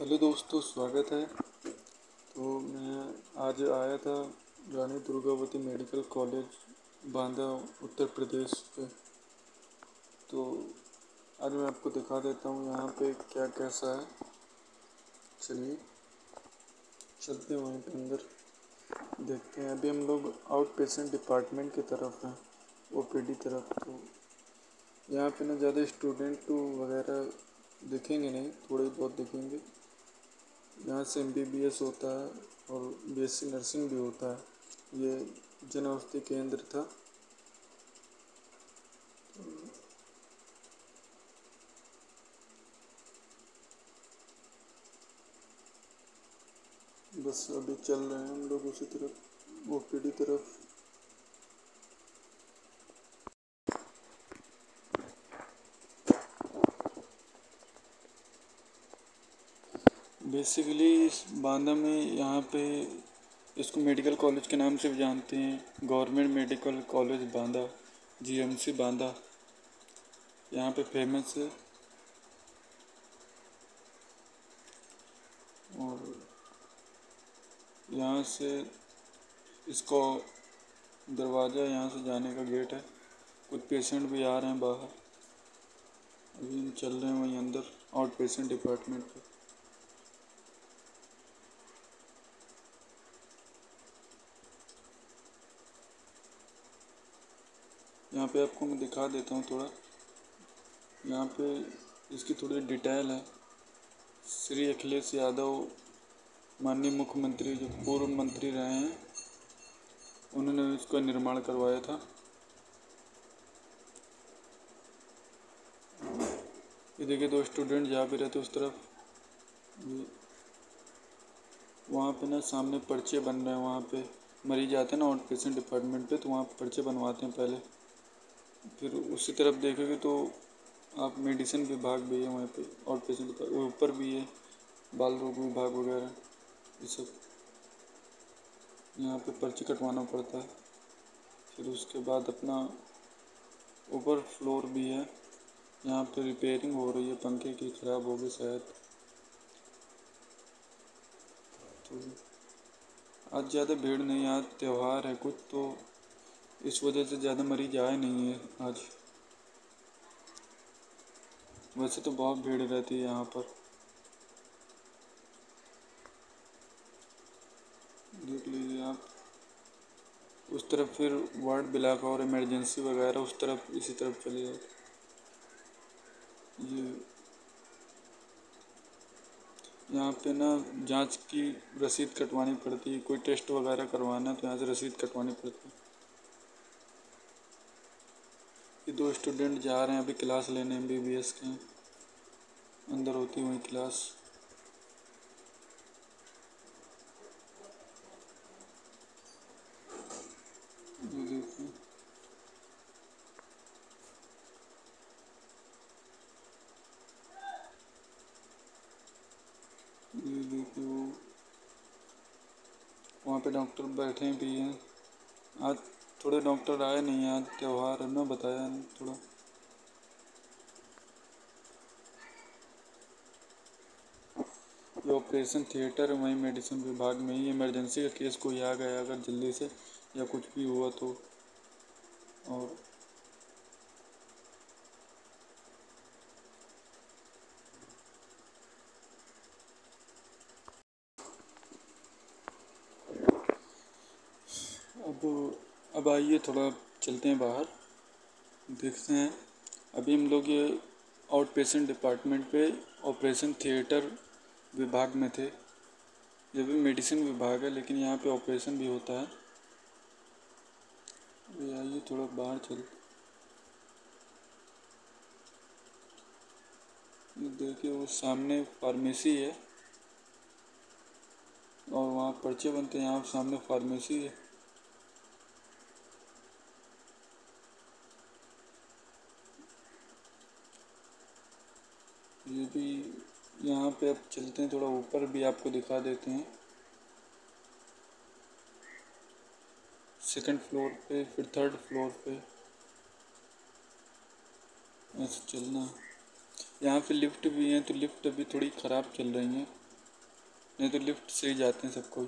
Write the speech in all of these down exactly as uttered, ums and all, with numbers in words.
Hello दोस्तों, स्वागत है। तो मैं आज आया था रानी दुर्गावती मेडिकल कॉलेज बांदा उत्तर प्रदेश पे। तो आज मैं आपको दिखा देता हूँ यहाँ पे क्या कैसा है। चलिए चलते हैं वहीं पे अंदर, देखते हैं। अभी हम लोग आउट पेशेंट डिपार्टमेंट की तरफ हैं, ओपीडी तरफ। तो यहाँ पे ना ज़्यादा स्टूडेंट वगैरह दिखेंगे नहीं, थोड़े बहुत दिखेंगे। यहाँ से एम बी बी एस होता है और बी एस सी नर्सिंग भी होता है। ये जन औषधि केंद्र था। बस अभी चल रहे हैं हम लोग उसी तरफ, ओ पी डी तरफ। बेसिकली बांदा में यहाँ पे इसको मेडिकल कॉलेज के नाम से भी जानते हैं। Government medical college Banda, G M C Banda यहाँ पे फेमस है। और यहाँ से इसको दरवाज़ा, यहाँ से जाने का गेट है। कुछ पेशेंट भी आ रहे हैं बाहर। अभी हम चल रहे हैं वहीं अंदर आउट पेशेंट डिपार्टमेंट पे। यहाँ पे आपको मैं दिखा देता हूँ थोड़ा। यहाँ पे इसकी थोड़ी डिटेल है। श्री अखिलेश यादव, माननीय मुख्यमंत्री जो पूर्व मंत्री रहे हैं, उन्होंने इसका निर्माण करवाया था। ये देखिए, दो स्टूडेंट जा भी रहे थे उस तरफ। वहाँ पे ना सामने पर्चे बन रहे हैं। वहाँ पे मरीज आते हैं ना आउट पेशेंट डिपार्टमेंट पे, तो वहाँ पर्चे बनवाते हैं पहले। फिर उसी तरफ देखेंगे तो आप मेडिसिन विभाग भी है वहाँ पे, आउट पेशेंट ऊपर भी है, बाल रोग विभाग वगैरह ये सब। यहाँ पे पर्ची कटवाना पड़ता है। फिर उसके बाद अपना ऊपर फ्लोर भी है। यहाँ पे रिपेयरिंग हो रही है, पंखे की ख़राब हो गई शायद। तो आज ज़्यादा भीड़ नहीं, आज त्यौहार है कुछ, तो इस वजह से ज़्यादा मरीज आए नहीं है आज। वैसे तो बहुत भीड़ रहती है यहाँ पर, देख लीजिए आप। उस तरफ फिर वार्ड ब्लॉक और इमरजेंसी वगैरह उस तरफ, इसी तरफ चले जाओ। ये यहाँ पे ना जांच की रसीद कटवानी पड़ती है। कोई टेस्ट वगैरह करवाना है तो यहाँ से रसीद कटवानी पड़ती है। ये दो स्टूडेंट जा रहे हैं अभी क्लास लेने, एम बी बी एस के। अंदर होती हुई क्लास। ये देखिए, ये देखिए वो वहाँ पे डॉक्टर बैठे भी हैं। आज थोड़े डॉक्टर आए नहीं, आज त्यौहार है ना, बताया थोड़ा। ये ऑपरेशन थिएटर है वहीं मेडिसिन विभाग में ही। इमरजेंसी का केस कोई आ गया अगर जल्दी से या कुछ भी हुआ तो। और अब अब आइए थोड़ा चलते हैं बाहर, देखते हैं। अभी हम लोग ये आउट पेशेंट डिपार्टमेंट पे ऑपरेशन थिएटर विभाग में थे। ये भी मेडिसिन विभाग है लेकिन यहाँ पे ऑपरेशन भी होता है। अभी आइए थोड़ा बाहर चल। देखिए वो सामने फार्मेसी है और वहाँ पर्चे बनते हैं। यहाँ सामने फार्मेसी है। ये भी यहाँ पे अब चलते हैं थोड़ा ऊपर, भी आपको दिखा देते हैं। सेकंड फ्लोर पे, फिर थर्ड फ्लोर पे ऐसे चलना। यहाँ पे लिफ्ट भी है, तो लिफ्ट अभी थोड़ी ख़राब चल रही हैं। नहीं तो लिफ्ट से ही जाते हैं सब कोई।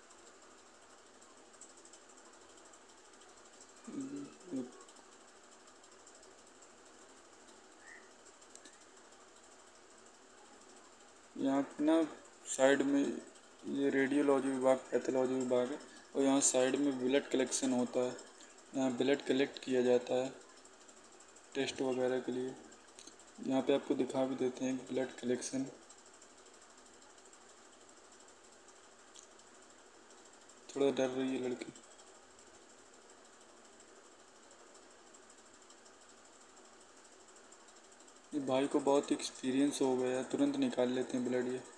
यहाँ पे ना साइड में ये रेडियोलॉजी विभाग, पैथोलॉजी विभाग है, और यहाँ साइड में ब्लड कलेक्शन होता है। यहाँ ब्लड कलेक्ट किया जाता है टेस्ट वगैरह के लिए। यहाँ पे आपको दिखा भी देते हैं ब्लड कलेक्शन। थोड़ा डर रही है लड़की। ये भाई को बहुत एक्सपीरियंस हो गया है, तुरंत निकाल लेते हैं ब्लड ये।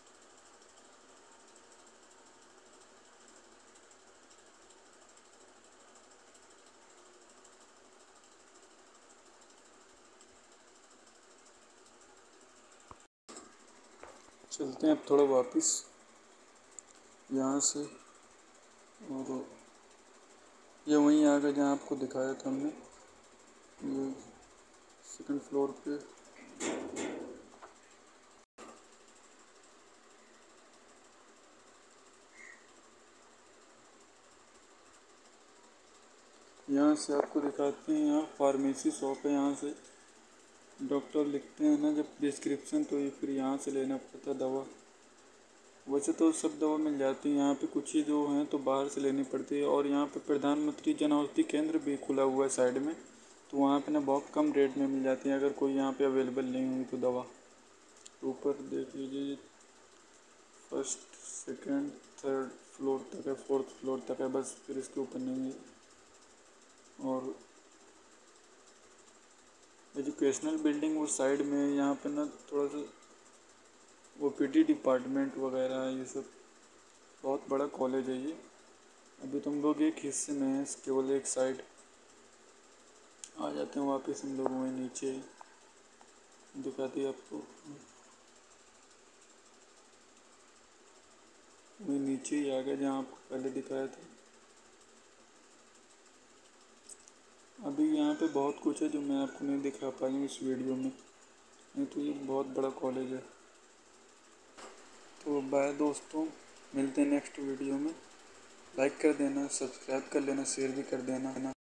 चलते हैं अब थोड़ा वापस यहाँ से, और ये वहीं आ गए जहाँ आपको दिखाया था हमने, ये सेकंड फ्लोर पे। यहाँ से आपको दिखाते हैं, यहाँ फार्मेसी शॉप है। यहाँ से डॉक्टर लिखते हैं ना जब प्रिस्क्रिप्शन, तो ये फिर यहाँ से लेना पड़ता है दवा। वैसे तो सब दवा मिल जाती है यहाँ पे, कुछ ही जो हैं तो बाहर से लेनी पड़ती है। और यहाँ पे प्रधानमंत्री जन औषधि केंद्र भी खुला हुआ है साइड में, तो वहाँ पे ना बहुत कम रेट में मिल जाती है अगर कोई यहाँ पे अवेलेबल नहीं हुई तो दवा। ऊपर देख लीजिए, फर्स्ट सेकंड थर्ड फ्लोर तक है, फोर्थ फ्लोर तक है बस, फिर इसके ऊपर नहीं है। और एजुकेशनल बिल्डिंग वो साइड में है। यहाँ पे ना थोड़ा सा ओ पी डी डिपार्टमेंट वगैरह ये सब, बहुत बड़ा कॉलेज है ये। अभी तुम लोग एक हिस्से में हैं, केवल एक साइड आ जाते हैं वापस हम लोग वहीं नीचे दिखाती है आपको, वहीं नीचे ही आ गए जहाँ आपको पहले दिखाया था। अभी यहाँ पे बहुत कुछ है जो मैं आपको नहीं दिखा पाई इस वीडियो में, नहीं तो ये बहुत बड़ा कॉलेज है। तो बाय दोस्तों, मिलते हैं नेक्स्ट वीडियो में। लाइक कर देना, सब्सक्राइब कर लेना, शेयर भी कर देना है ना।